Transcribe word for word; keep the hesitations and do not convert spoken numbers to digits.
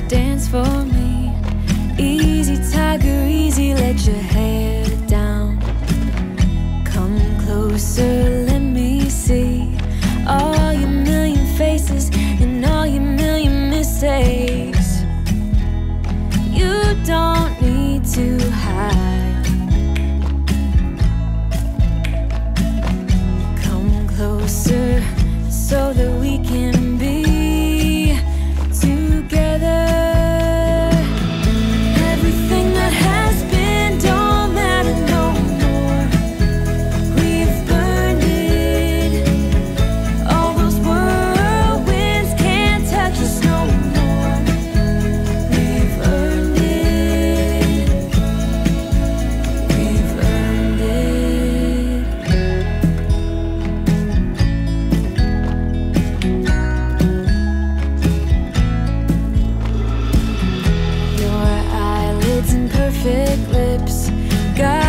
dance for me. Easy, tiger, easy, let your hair down. Come closer, let me see all your million faces and all your million mistakes. You don't need to hide. Come closer so that we can be together. Everything that has been don't matter no more. We've burned it. All those whirlwinds can't touch us no more. We've earned it. We've earned it. Your eyelids and perfect lips got